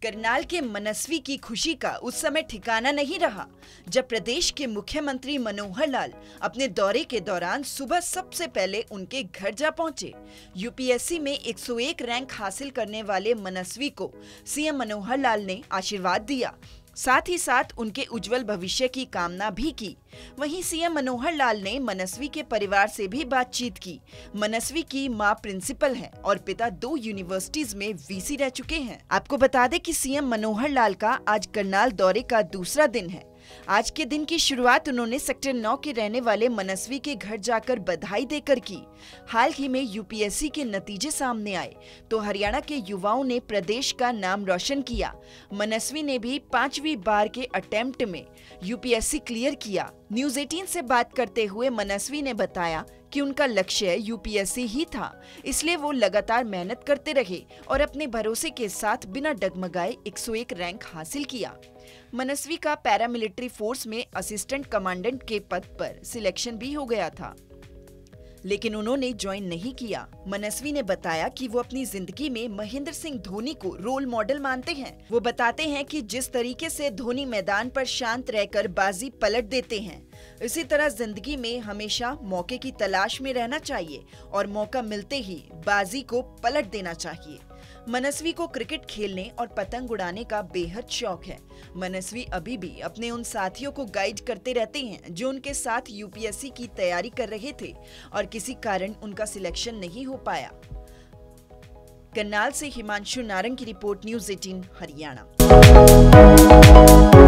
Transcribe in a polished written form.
करनाल के मनस्वी की खुशी का उस समय ठिकाना नहीं रहा जब प्रदेश के मुख्यमंत्री मनोहर लाल अपने दौरे के दौरान सुबह सबसे पहले उनके घर जा पहुंचे। यूपीएससी में 101 रैंक हासिल करने वाले मनस्वी को सीएम मनोहर लाल ने आशीर्वाद दिया, साथ ही साथ उनके उज्जवल भविष्य की कामना भी की। वहीं सीएम मनोहर लाल ने मनस्वी के परिवार से भी बातचीत की। मनस्वी की मां प्रिंसिपल हैं और पिता 2 यूनिवर्सिटीज में वीसी रह चुके हैं। आपको बता दें कि सीएम मनोहर लाल का आज करनाल दौरे का दूसरा दिन है। आज के दिन की शुरुआत उन्होंने सेक्टर 9 के रहने वाले मनस्वी के घर जाकर बधाई देकर की। हाल ही में यूपीएससी के नतीजे सामने आए तो हरियाणा के युवाओं ने प्रदेश का नाम रोशन किया। मनस्वी ने भी 5वीं बार के अटेम्प्ट में यूपीएससी क्लियर किया। न्यूज़ 18 से बात करते हुए मनस्वी ने बताया कि उनका लक्ष्य यूपीएससी ही था, इसलिए वो लगातार मेहनत करते रहे और अपने भरोसे के साथ बिना डगमगाए 101 रैंक हासिल किया। मनस्वी का पैरामिलिट्री फोर्स में असिस्टेंट कमांडेंट के पद पर सिलेक्शन भी हो गया था, लेकिन उन्होंने ज्वाइन नहीं किया। मनस्वी ने बताया कि वो अपनी जिंदगी में महेंद्र सिंह धोनी को रोल मॉडल मानते हैं। वो बताते हैं कि जिस तरीके से धोनी मैदान पर शांत रहकर बाजी पलट देते हैं, इसी तरह जिंदगी में हमेशा मौके की तलाश में रहना चाहिए और मौका मिलते ही बाजी को पलट देना चाहिए। मनस्वी को क्रिकेट खेलने और पतंग उड़ाने का बेहद शौक है। मनस्वी अभी भी अपने उन साथियों को गाइड करते रहते हैं जो उनके साथ यूपीएससी की तैयारी कर रहे थे और किसी कारण उनका सिलेक्शन नहीं हो पाया। करनाल से हिमांशु नारंग की रिपोर्ट, न्यूज़ 18 हरियाणा।